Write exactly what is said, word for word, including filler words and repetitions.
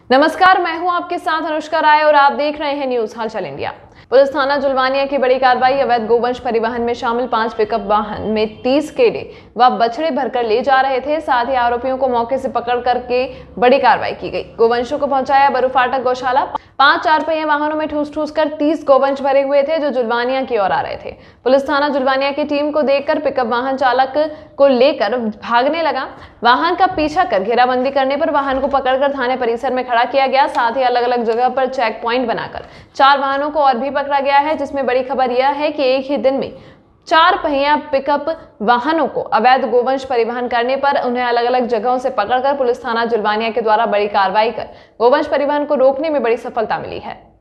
नमस्कार, मैं हूं आपके साथ अनुष्का राय और आप देख रहे हैं न्यूज हलचल इंडिया। पुलिस थाना जुलवानिया की बड़ी कार्रवाई। अवैध गोवंश परिवहन में शामिल पांच पिकअप वाहन में तीस केले व बछड़े भरकर ले जा रहे थे। साथ ही आरोपियों को मौके से पकड़ करके बड़ी कार्रवाई की गई। गोवंशों को पहुंचाया बरूफाटक गौशाला। पांच चार पहिया वाहनों में ठूस ठूस कर तीस गोवंश भरे हुए थे जो जुलवानिया की ओर आ रहे थे। पुलिस थाना जुलवानिया की टीम को देखकर पिकअप वाहन चालक को लेकर भागने लगा। वाहन का पीछा कर घेराबंदी करने पर वाहन को पकड़कर थाने परिसर में खड़ा किया गया। साथ ही अलग अलग जगह पर चेक पॉइंट बनाकर चार वाहनों को और भी पकड़ा गया है, जिसमें बड़ी खबर यह है कि एक ही दिन में चार पहिया पिकअप वाहनों को अवैध गोवंश परिवहन करने पर उन्हें अलग अलग जगहों से पकड़कर पुलिस थाना जुलवानिया के द्वारा बड़ी कार्रवाई कर गोवंश परिवहन को रोकने में बड़ी सफलता मिली है।